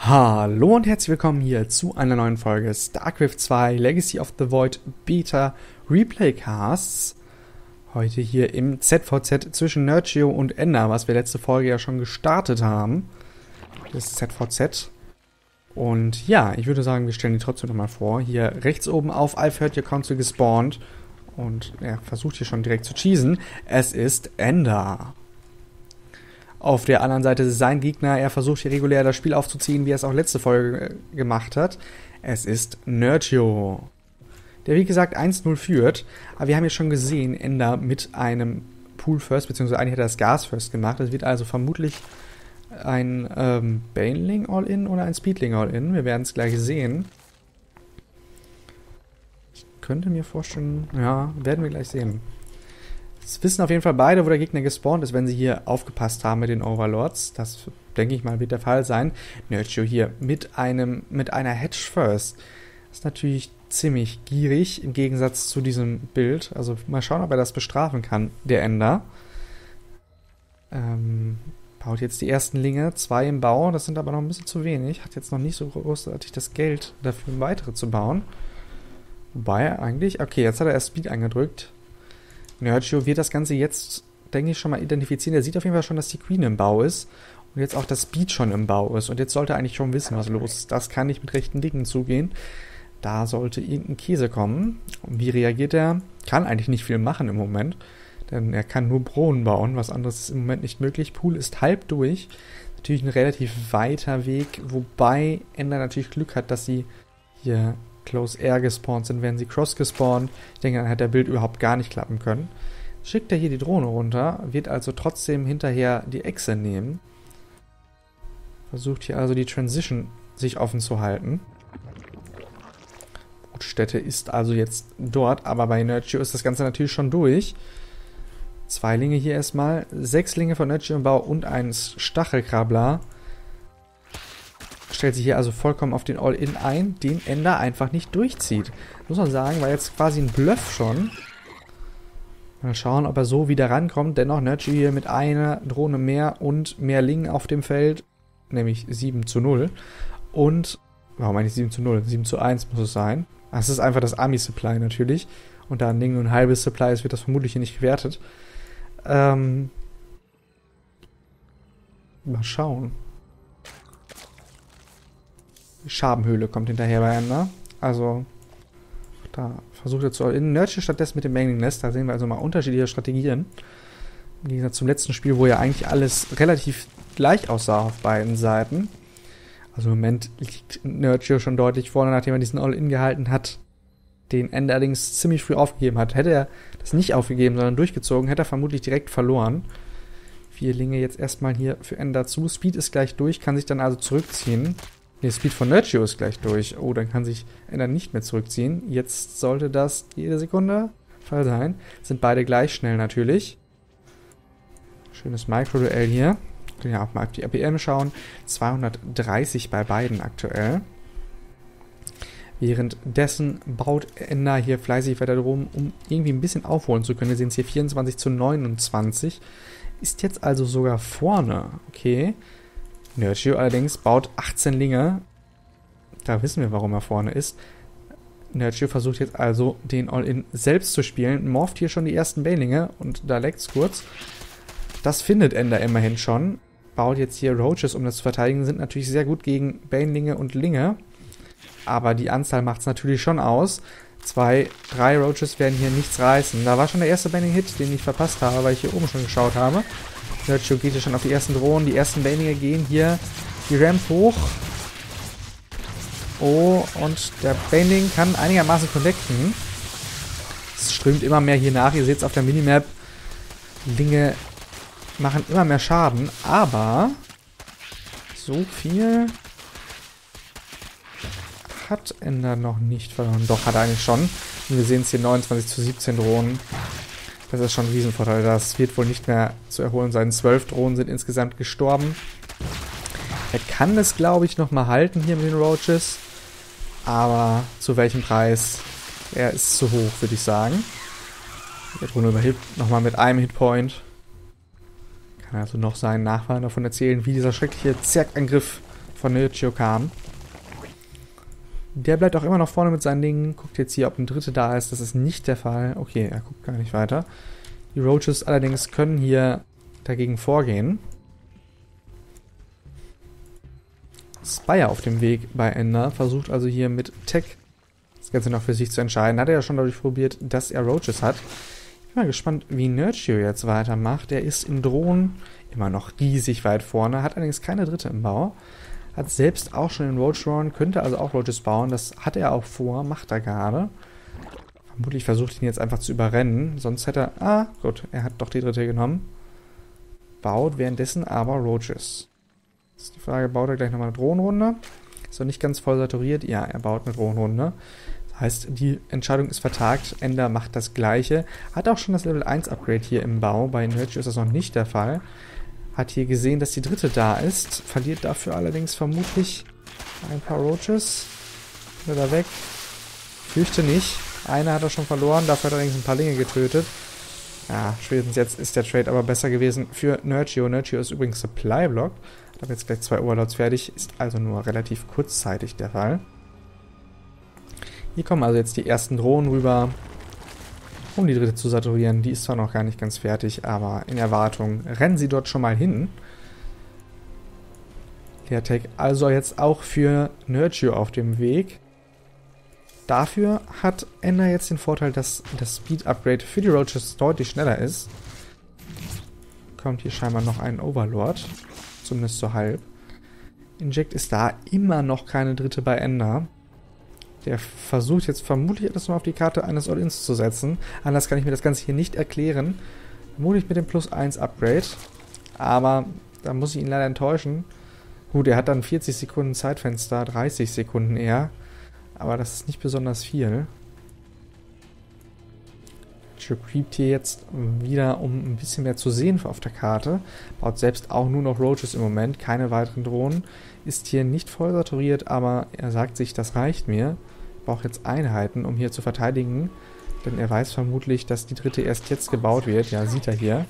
Hallo und herzlich willkommen hier zu einer neuen Folge StarCraft 2 Legacy of the Void Beta Replay Casts. Heute hier im ZVZ zwischen Nergio und Ender, was wir letzte Folge ja schon gestartet haben. Das ZVZ. Und ja, ich würde sagen, wir stellen die trotzdem nochmal vor. Hier rechts oben auf I've Heard Your Council gespawnt. Und er versucht hier schon direkt zu cheesen. Es ist Ender. Auf der anderen Seite ist sein Gegner. Er versucht hier regulär das Spiel aufzuziehen, wie er es auch letzte Folge gemacht hat. Es ist Nergio, der wie gesagt 1-0 führt. Aber wir haben ja schon gesehen, Ender mit einem Pool First, beziehungsweise eigentlich hat er das Gas First gemacht. Es wird also vermutlich ein Baneling All-In oder ein Speedling All-In. Wir werden es gleich sehen. Ich könnte mir vorstellen, ja, werden wir gleich sehen. Es wissen auf jeden Fall beide, wo der Gegner gespawnt ist, wenn sie hier aufgepasst haben mit den Overlords. Das, denke ich mal, wird der Fall sein. Nergio hier mit einer Hedge First. Das ist natürlich ziemlich gierig im Gegensatz zu diesem Bild. Also mal schauen, ob er das bestrafen kann, der Ender. Baut jetzt die ersten Linge, 2 im Bau. Das sind aber noch ein bisschen zu wenig. Hat jetzt noch nicht so großartig das Geld dafür, weitere zu bauen. Wobei eigentlich, okay, jetzt hat er erst Speed eingedrückt. Nergio wird das Ganze jetzt, denke ich, schon mal identifizieren. Er sieht auf jeden Fall schon, dass die Queen im Bau ist. Und jetzt auch das Speed schon im Bau ist. Und jetzt sollte er eigentlich schon wissen, was los ist. Das kann nicht mit rechten Dingen zugehen. Da sollte irgendein Käse kommen. Und wie reagiert er? Kann eigentlich nicht viel machen im Moment. Denn er kann nur Brunnen bauen. Was anderes ist im Moment nicht möglich. Pool ist halb durch. Natürlich ein relativ weiter Weg. Wobei Ender natürlich Glück hat, dass sie hier Close Air gespawnt sind, werden sie Cross gespawnt. Ich denke, dann hat der Bild überhaupt gar nicht klappen können. Schickt er hier die Drohne runter, wird also trotzdem hinterher die Echse nehmen. Versucht hier also die Transition sich offen zu halten. Brutstätte ist also jetzt dort, aber bei Nergio ist das Ganze natürlich schon durch. 2 Linge hier erstmal, 6 Linge von Nergio im Bau und ein Stachelkrabbler. Stellt sich hier also vollkommen auf den All-In ein, den Ender einfach nicht durchzieht. Muss man sagen, war jetzt quasi ein Bluff schon. Mal schauen, ob er so wieder rankommt. Dennoch Nergio hier mit einer Drohne mehr und mehr Lingen auf dem Feld. Nämlich 7-0. Und, warum eigentlich 7-0? 7-1 muss es sein. Das ist einfach das Army-Supply natürlich. Und da ein Ling nur ein halbes Supply ist, wird das vermutlich hier nicht gewertet. Mal schauen. Schabenhöhle kommt hinterher bei Ender. Also, da versucht er zu all-in. Nergio stattdessen mit dem Mangling Nest. Da sehen wir also mal unterschiedliche Strategien. Im Gegensatz zum letzten Spiel, wo ja eigentlich alles relativ gleich aussah auf beiden Seiten. Also im Moment liegt Nergio schon deutlich vorne, nachdem er diesen All-In gehalten hat. Den Ender allerdings ziemlich früh aufgegeben hat. Hätte er das nicht aufgegeben, sondern durchgezogen, hätte er vermutlich direkt verloren. 4 Linge jetzt erstmal hier für Ender zu. Speed ist gleich durch, kann sich dann also zurückziehen. Der Speed von Nergio ist gleich durch. Oh, dann kann sich Ender nicht mehr zurückziehen. Jetzt sollte das jede Sekunde Fall sein. Sind beide gleich schnell natürlich. Schönes Micro-Duell hier. Können ja auch mal auf die APM schauen. 230 bei beiden aktuell. Währenddessen baut Ender hier fleißig weiter drum, um irgendwie ein bisschen aufholen zu können. Wir sehen es hier 24-29. Ist jetzt also sogar vorne. Okay. Nergio allerdings baut 18 Linge. Da wissen wir, warum er vorne ist. Nergio versucht jetzt also, den All-In selbst zu spielen. Morpht hier schon die ersten Banelinge und da leckt es kurz. Das findet Ender immerhin schon. Baut jetzt hier Roaches, um das zu verteidigen. Sind natürlich sehr gut gegen Banelinge und Linge. Aber die Anzahl macht es natürlich schon aus. 2, 3 Roaches werden hier nichts reißen. Da war schon der erste Baneling-Hit, den ich verpasst habe, weil ich hier oben schon geschaut habe. Nergio geht hier schon auf die ersten Drohnen. Die ersten Banelinge gehen hier die Ramp hoch. Oh, und der Baneling kann einigermaßen connecten. Es strömt immer mehr hier nach. Ihr seht es auf der Minimap. Linge machen immer mehr Schaden. Aber so viel hat Ender noch nicht verloren. Doch, hat er eigentlich schon. Und wir sehen es hier 29-17 Drohnen. Das ist schon ein Riesenvorteil. Das wird wohl nicht mehr zu erholen sein. 12 Drohnen sind insgesamt gestorben. Er kann es, glaube ich, nochmal halten hier mit den Roaches. Aber zu welchem Preis? Er ist zu hoch, würde ich sagen. Die Drohne überlebt nochmal mit einem Hitpoint. Kann also noch seinen Nachfahren davon erzählen, wie dieser schreckliche Zergangriff von Nurture kam. Der bleibt auch immer noch vorne mit seinen Dingen. Guckt jetzt hier, ob ein Dritte da ist. Das ist nicht der Fall. Okay, er guckt gar nicht weiter. Die Roaches allerdings können hier dagegen vorgehen. Spire auf dem Weg bei Ender. Versucht also hier mit Tech das Ganze noch für sich zu entscheiden. Hat er ja schon dadurch probiert, dass er Roaches hat. Ich bin mal gespannt, wie Nurture jetzt weitermacht. Er ist in Drohnen immer noch riesig weit vorne. Hat allerdings keine Dritte im Bau. Hat selbst auch schon den Roach Run, könnte also auch Roaches bauen. Das hat er auch vor, macht er gerade. Vermutlich versucht ihn jetzt einfach zu überrennen. Sonst hätte er... Ah, gut, er hat doch die Dritte genommen. Baut währenddessen aber Roaches. Jetzt ist die Frage, baut er gleich nochmal eine Drohnenrunde? Ist er nicht ganz voll saturiert? Ja, er baut eine Drohnenrunde. Das heißt, die Entscheidung ist vertagt. Ender macht das Gleiche. Hat auch schon das Level 1 Upgrade hier im Bau. Bei Nurture ist das noch nicht der Fall. Hat hier gesehen, dass die Dritte da ist. Verliert dafür allerdings vermutlich ein paar Roaches. Ist er da weg? Fürchte nicht. Eine hat er schon verloren. Dafür hat er allerdings ein paar Linge getötet. Ja, spätestens jetzt ist der Trade aber besser gewesen für Nurture. Nurture ist übrigens Supply Block. Hat aber jetzt gleich 2 Overlords fertig. Ist also nur relativ kurzzeitig der Fall. Hier kommen also jetzt die ersten Drohnen rüber, um die Dritte zu saturieren. Die ist zwar noch gar nicht ganz fertig, aber in Erwartung rennen sie dort schon mal hin. Leertech also jetzt auch für Nurture auf dem Weg. Dafür hat Ender jetzt den Vorteil, dass das Speed-Upgrade für die Roaches deutlich schneller ist. Kommt hier scheinbar noch ein Overlord. Zumindest so halb. Inject ist da, immer noch keine Dritte bei Ender. Der versucht jetzt vermutlich etwas mal auf die Karte eines All-Ins zu setzen. Anders kann ich mir das Ganze hier nicht erklären. Vermutlich mit dem Plus 1 Upgrade. Aber da muss ich ihn leider enttäuschen. Gut, er hat dann 40 Sekunden Zeitfenster, 30 Sekunden eher. Aber das ist nicht besonders viel. Creept hier jetzt wieder, um ein bisschen mehr zu sehen auf der Karte. Baut selbst auch nur noch Roaches im Moment, keine weiteren Drohnen. Ist hier nicht voll saturiert, aber er sagt sich, das reicht mir. Braucht jetzt Einheiten, um hier zu verteidigen. Denn er weiß vermutlich, dass die Dritte erst jetzt gebaut wird. Ja, sieht er hier.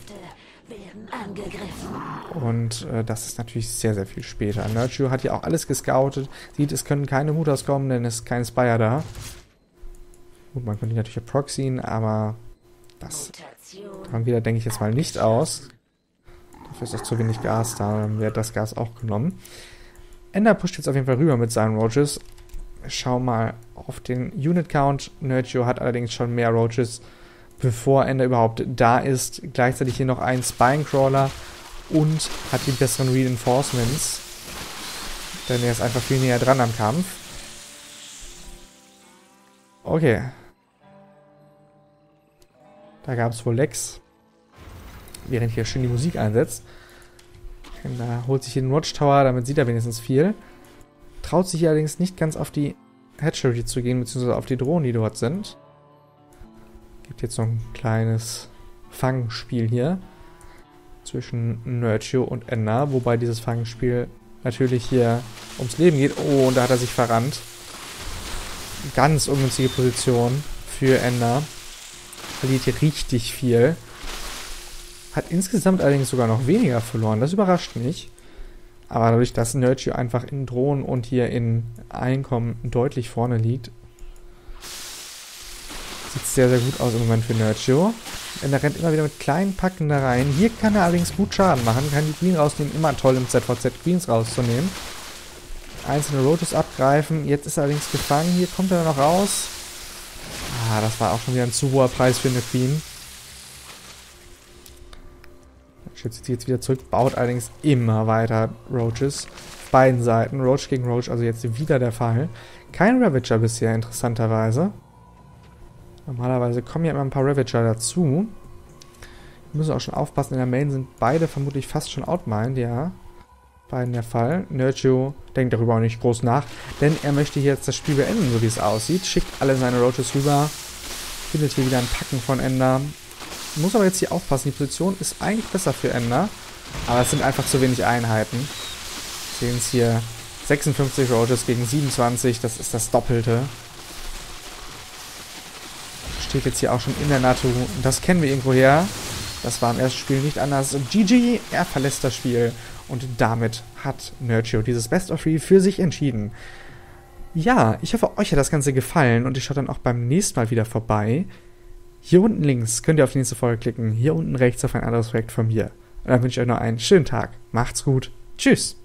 Und das ist natürlich sehr, sehr viel später. Nurture hat hier auch alles gescoutet. Sieht, es können keine Mutas kommen, denn es ist kein Spire da. Gut, man könnte ihn natürlich proxyen, aber das haben wir da, denke ich, jetzt mal nicht aus. Dafür ist auch zu wenig Gas da. Dann wird das Gas auch genommen. Ender pusht jetzt auf jeden Fall rüber mit seinen Roaches. Schau mal auf den Unit Count. Nurture hat allerdings schon mehr Roaches, bevor Ender überhaupt da ist. Gleichzeitig hier noch einen Spine-Crawler und hat die besseren Reinforcements. Denn er ist einfach viel näher dran am Kampf. Okay. Da gab es wohl Lecks. Während hier schön die Musik einsetzt. Ender holt sich hier den Watchtower, damit sieht er wenigstens viel. Traut sich allerdings nicht ganz auf die Hatchery zu gehen, beziehungsweise auf die Drohnen, die dort sind. Gibt jetzt so ein kleines Fangspiel hier zwischen Nurture und Ender, wobei dieses Fangspiel natürlich hier ums Leben geht. Oh, und da hat er sich verrannt. Ganz ungünstige Position für Ender. Verliert hier richtig viel. Hat insgesamt allerdings sogar noch weniger verloren. Das überrascht mich. Aber dadurch, dass Nurture einfach in Drohnen und hier in Einkommen deutlich vorne liegt, sieht sehr, sehr gut aus im Moment für Nurture. Ender rennt immer wieder mit kleinen Packen da rein. Hier kann er allerdings gut Schaden machen. Kann die Queen rausnehmen. Immer toll im ZVZ Queens rauszunehmen. Einzelne Roaches abgreifen. Jetzt ist er allerdings gefangen. Hier kommt er noch raus. Ah, das war auch schon wieder ein zu hoher Preis für eine Queen. Schützt jetzt wieder zurück. Baut allerdings immer weiter Roaches. Auf beiden Seiten. Roach gegen Roach. Also jetzt wieder der Fall. Kein Ravager bisher, interessanterweise. Normalerweise kommen ja immer ein paar Ravager dazu. Wir müssen auch schon aufpassen. In der Main sind beide vermutlich fast schon outmined, ja. Beiden der Fall. Nurture denkt darüber auch nicht groß nach, denn er möchte hier jetzt das Spiel beenden, so wie es aussieht. Schickt alle seine Roaches rüber. Findet hier wieder ein Packen von Ender. Muss aber jetzt hier aufpassen. Die Position ist eigentlich besser für Ender, aber es sind einfach zu wenig Einheiten. Wir sehen es hier. 56 Roaches gegen 27. Das ist das Doppelte. Steht jetzt hier auch schon in der Natu. Das kennen wir irgendwo her. Das war im ersten Spiel nicht anders. Und GG, er verlässt das Spiel Und damit hat Nerdship dieses Best of 3 für sich entschieden. Ja, ich hoffe, euch hat das Ganze gefallen und ich schaue dann auch beim nächsten Mal wieder vorbei. Hier unten links könnt ihr auf die nächste Folge klicken, hier unten rechts auf ein anderes Projekt von mir. Und dann wünsche ich euch noch einen schönen Tag. Macht's gut. Tschüss.